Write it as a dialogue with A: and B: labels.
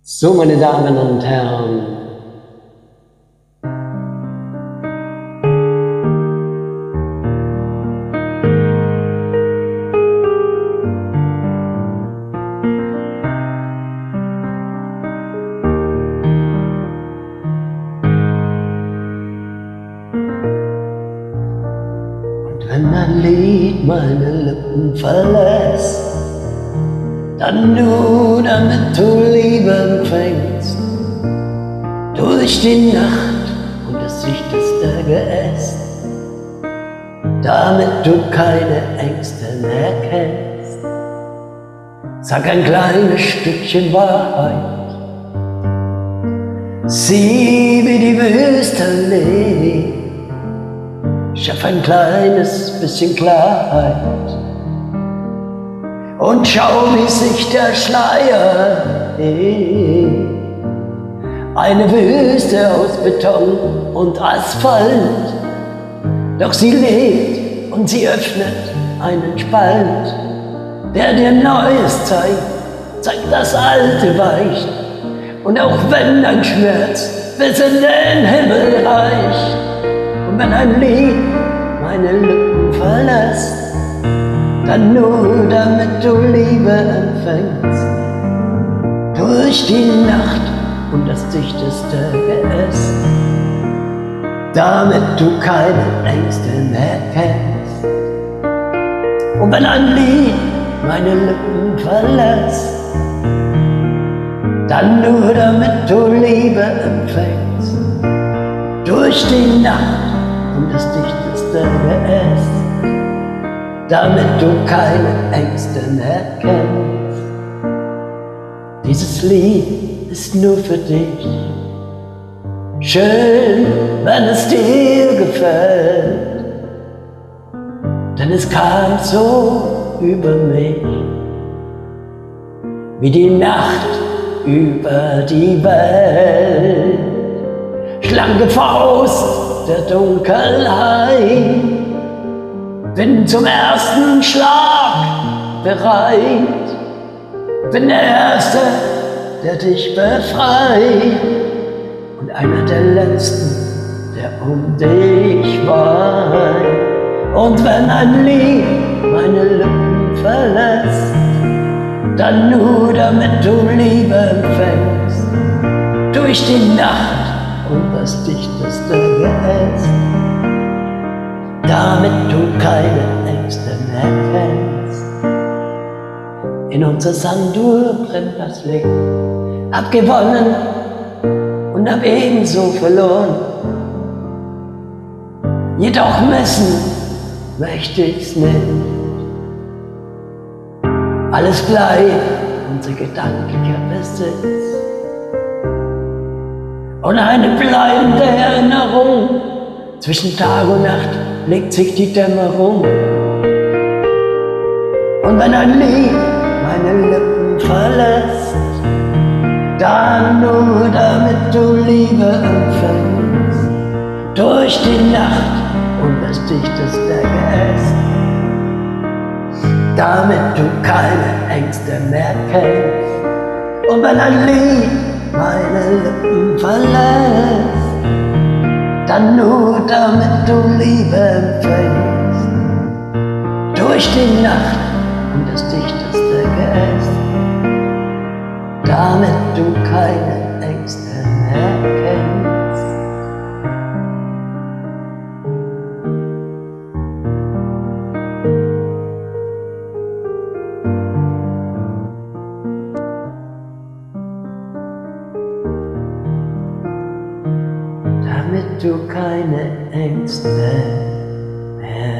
A: So, meine Damen und Herren, und wenn ein Lied meine Lippen verlässt, dann nur damit du Liebe empfängst, durch die Nacht und das sichteste Geäst, damit du keine Ängste mehr kennst. Sag ein kleines Stückchen Wahrheit, sieh wie die Wüste lebt, schaff ein kleines bisschen Klarheit und schau, wie sich der Schleier hebt. Eine Wüste aus Beton und Asphalt, doch sie lebt und sie öffnet einen Spalt, der dir Neues zeigt, das Alte weicht. Und auch wenn dein Schmerz bis in den Himmel reicht, und wenn ein Lied meine Lippen verlässt, dann nur damit du Liebe empfängst, durch die Nacht und das dichteste Geäst, damit du keine Ängste mehr kennst. Und wenn ein Lied meine Lippen verlässt, dann nur damit du Liebe empfängst, durch die Nacht und das dichteste Geäst, damit du keine Ängste mehr kennst. Dieses Lied ist nur für dich, schön, wenn es dir gefällt, denn es kam so über mich, wie die Nacht über die Welt. Schlanke Faust der Dunkelheit, bin zum ersten Schlag bereit, bin der Erste, der dich befreit, und einer der Letzten, der um dich weint. Und wenn ein Lied meine Lippen verlässt, dann nur damit du Liebe empfängst, durch die Nacht und das dichteste Geäst, damit du keine Ängste mehr kennst. In unserer Sanduhr brennt das Licht, hab gewonnen und hab ebenso verloren. Jedoch messen möchte ich's nicht. Alles bleibt unser gedanklicher Besitz und eine bleibende Erinnerung. Zwischen Tag und Nacht legt sich die Dämmerung. Und wenn ein Lied meine Lippen verlässt, dann nur damit du Liebe empfängst, durch die Nacht und das dichteste Geäst, damit du keine Ängste mehr kennst. Und wenn ein Lied meine Lippen verlässt, dann nur damit du Liebe empfängst, durch die Nacht und das dichteste Geäst, damit du keine Ängste mehr kennst. Damit du keine Ängste mehr